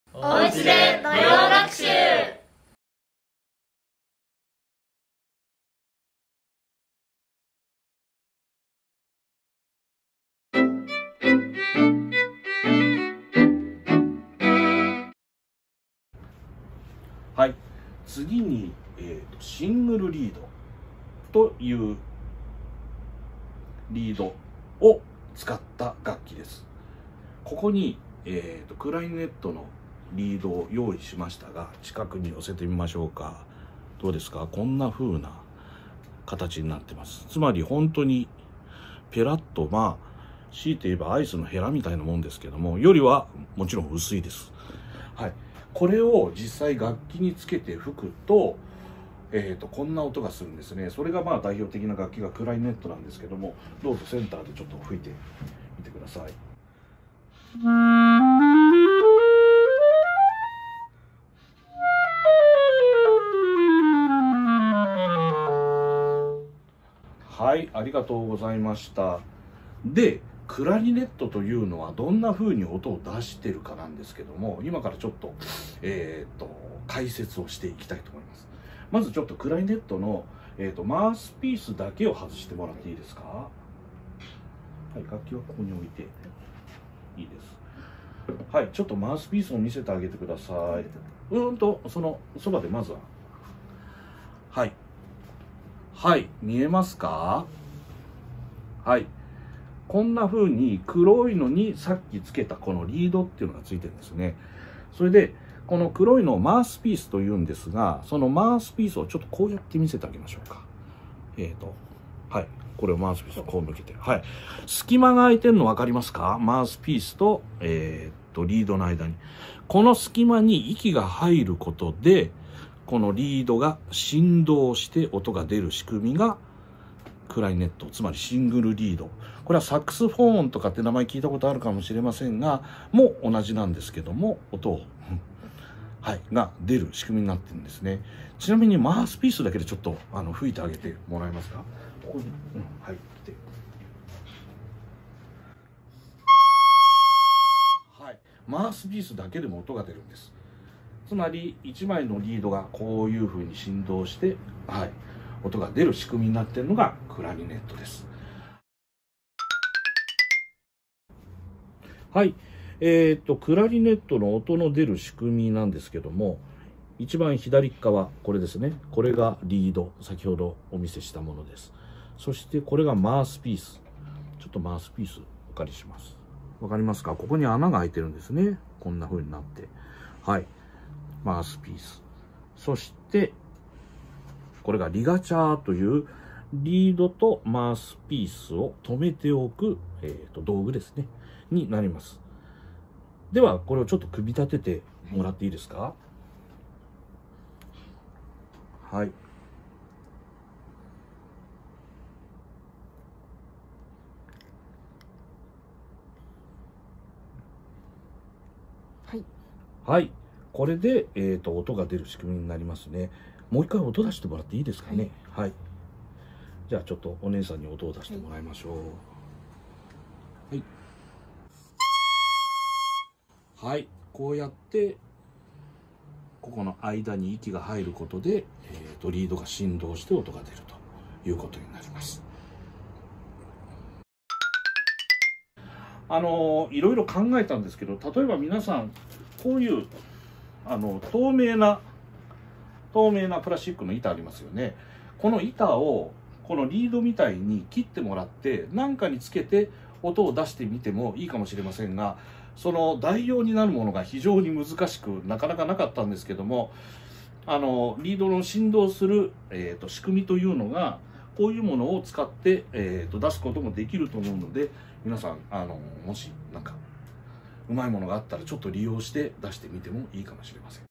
おうちで土曜学習。 はい、次に、シングルリードというリードを使った楽器です。ここに、クラリネットのリードを用意しましたが、近くに寄せてみましょうか。どうですか？こんな風な形になってます。つまり本当にペラッと、強いて言えばアイスのヘラみたいなもんですけども、よりはもちろん薄いです。はい、これを実際楽器につけて吹くと、こんな音がするんですね。それが代表的な楽器がクラリネットなんですけども、どうぞセンターでちょっと吹いてみてください。はい、ありがとうございました。で、クラリネットというのはどんな風に音を出してるかなんですけども、今からちょっと、解説をしていきたいと思います。まずちょっとクラリネットの、マウスピースだけを外してもらっていいですか？はい、楽器はここに置いていいです。はい、ちょっとマウスピースを見せてあげてください。そのそばでまずは、はいはい、見えますか？はい、こんな風に黒いのにさっきつけたこのリードっていうのがついてるんですね。それでこの黒いのをマウスピースというんですが、そのマウスピースをちょっとこうやって見せてあげましょうか。はい、これをマウスピースをこう向けて、はい、隙間が空いてるの分かりますか？マウスピースとリードの間に、この隙間に息が入ることでこのリードが振動して音が出る仕組みがクラリネット、つまりシングルリード。これはサックスフォーンとかって名前聞いたことあるかもしれませんが、もう同じなんですけども、音をが出る仕組みになってるんですね。ちなみにマウスピースだけでちょっと吹いてあげてもらえますか？ここに、入って、はい、マウスピースだけでも音が出るんです。つまり1枚のリードがこういう風に振動して、音が出る仕組みになっているのがクラリネットです。はい、クラリネットの音の出る仕組みなんですけども、一番左側、これですね。これがリード、先ほどお見せしたものです。そしてこれがマウスピース。ちょっとマウスピースお借りします。わかりますか？ここに穴が開いてるんですね。こんな風になって。はい。マウスピース。そして、これがリガチャーというリードとマウスピースを止めておく、道具ですね。になります。では、これをちょっと組み立ててもらっていいですか？はい。 はい。 はい。これで、音が出る仕組みになりますね。もう一回音出してもらっていいですかね。はい。じゃあ、ちょっとお姉さんに音を出してもらいましょう。はい。はい。こうやって、ここの間に息が入ることで、リードが振動して音が出るということになります。いろいろ考えたんですけど、例えば皆さん、こういう透明なプラスチックの板ありますよね。この板をこのリードみたいに切ってもらって何かにつけて音を出してみてもいいかもしれませんが、その代用になるものが非常に難しくなかなかなかったんですけども、リードの振動する、仕組みというのがこういうものを使って、出すこともできると思うので、皆さんもしなんかうまいものがあったらちょっと利用して出してみてもいいかもしれません。